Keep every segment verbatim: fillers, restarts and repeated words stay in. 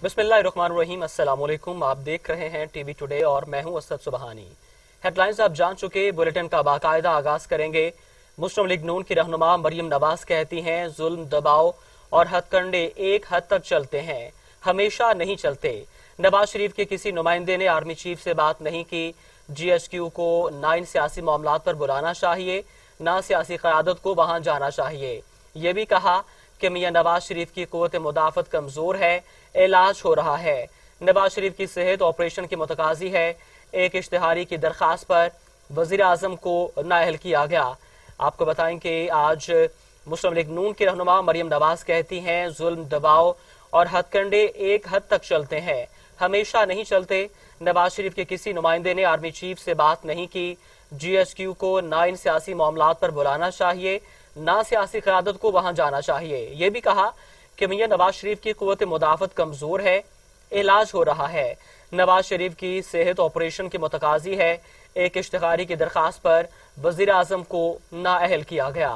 बिस्मिल्लाहिर्रहमानिर्रहीम। अस्सलामुअलैकुम। आप देख रहे हैं टीवी टुडे और मैं हूं असद सुबहानी। हेडलाइंस आप जान चुके, बुलेटिन का बाकायदा आगाज करेंगे। मुस्लिम लीग नून की रहनुमा मरियम नवाज कहती हैं, जुल्म, दबाव और हथकंडे एक हद तक चलते हैं, हमेशा नहीं चलते। नवाज शरीफ के किसी नुमाइंदे ने आर्मी चीफ से बात नहीं की। जी एस क्यू को ना इन सियासी मामलात पर बुलाना चाहिए, ना सियासी क़यादत को वहां जाना चाहिए। ये भी कहा कि मियां नवाज शरीफ की कुव्वत मुदाफ़त कमजोर है, इलाज हो रहा है। नवाज शरीफ की सेहत ऑपरेशन की मुतकाजी है। एक इश्तिहारी की दरखास्त पर वजीर आजम को नाअहल किया गया। आपको बताएं कि आज मुस्लिम लीग नून की रहनुमा मरियम नवाज कहती हैं, जुल्म, दबाव और हथकंडे एक हद तक चलते हैं, हमेशा नहीं चलते। नवाज शरीफ के किसी नुमाइंदे ने आर्मी चीफ से बात नहीं की। जी एस क्यू को ना इन सियासी मामलात पर बुलाना चाहिए, ना सियासी क़यादत को वहां जाना चाहिए। ये भी कहा कि मियां नवाज शरीफ की कुव्वत मुदाफ़त कमजोर है, इलाज हो रहा है। नवाज शरीफ की सेहत ऑपरेशन की मुतकाजी है। एक इश्तिहारी की दरखास्त पर वजीर आजम को नाअहल किया गया।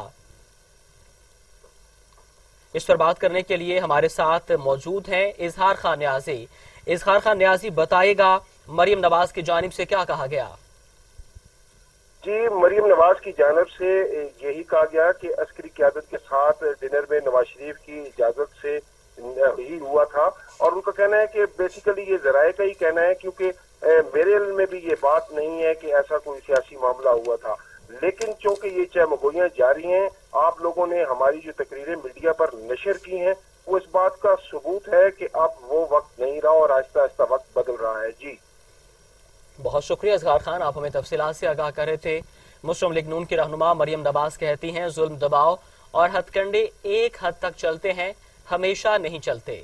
इस पर बात करने के लिए हमारे साथ मौजूद हैं इजहार खान न्याजी। इजहार खान न्याजी, बताएगा मरियम नवाज की जानिब से क्या कहा गया? जी, मरियम नवाज की जानब से यही कहा गया कि अस्करी क़यादत के साथ डिनर में नवाज शरीफ की इजाजत से ही हुआ था, और उनका कहना है कि बेसिकली ये जराए का ही कहना है, क्योंकि मेरे इल्म में भी ये बात नहीं है कि ऐसा कोई सियासी मामला हुआ था। लेकिन चूंकि ये चहमगोइयां जारी हैं, आप लोगों ने हमारी जो तकरीरें मीडिया पर नशर की हैं, वो इस बात का सबूत है कि अब वो वक्त नहीं रहा और आहिस्ता आहिस्ता वक्त बदल रहा है। जी, बहुत शुक्रिया इजहार खान, आप हमें तफसीलात से आगाह कर रहे थे। मुस्लिम लीग नून की रहनुमा मरियम नवाज कहती हैं, जुल्म, दबाव और हथकंडे एक हद तक चलते हैं, हमेशा नहीं चलते।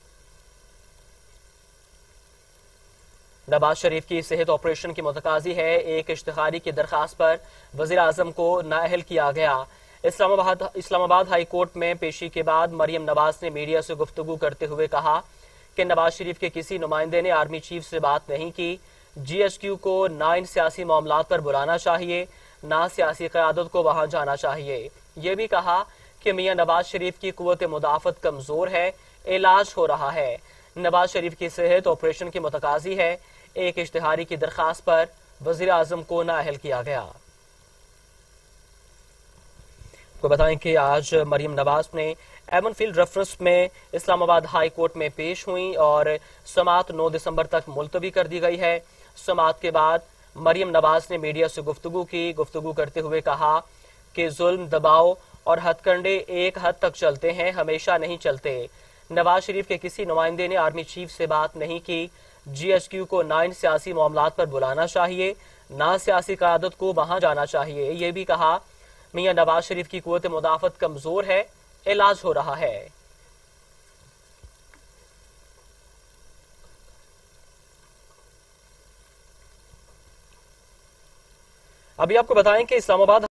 नवाज शरीफ की सेहत ऑपरेशन की मुतकाजी है। एक इश्तिहारी की दरखास्त पर वजीर आजम को नाअहल किया गया। इस्लामाबाद इस्लामाबाद हाई कोर्ट में पेशी के बाद मरियम नवाज ने मीडिया से गुफ्तगू करते हुए कहा कि नवाज शरीफ के किसी नुमाइंदे ने आर्मी चीफ से बात नहीं की। जी एस क्यू को ना इन सियासी मामलात पर बुलाना चाहिए, ना सियासी क़यादत को वहां जाना चाहिए। ये भी कहा कि मियां नवाज शरीफ की कुव्वत मुदाफ़त कमजोर है, इलाज हो रहा है। नवाज शरीफ की सेहत ऑपरेशन की मुतकाजी है। एक इश्तिहारी की दरखास्त पर वजीर आजम को नाअहल किया गया। आपको बताएं कि आज मरियम नवाज ने एवन फील्ड रेफरेंस में इस्लामाबाद हाई कोर्ट में पेश हुई और समाअत नौ दिसंबर तक मुलतवी कर दी गई है। समाअत के बाद मरियम नवाज ने मीडिया से गुफ्तगू की। गुफ्तगू करते हुए कहा कि जुल्म, दबाव और हथकंडे एक हद तक चलते हैं, हमेशा नहीं चलते। नवाज शरीफ के किसी नुमाइंदे ने आर्मी चीफ से बात नहीं की। जी एस क्यू को ना इन सियासी मामलात पर बुलाना चाहिए, ना सियासी क़यादत को वहां जाना चाहिए। ये भी कहा मियां नवाज शरीफ की कुव्वत मुदाफ़त कमजोर है, इलाज हो रहा है। अभी आपको बताएं कि इस्लामाबाद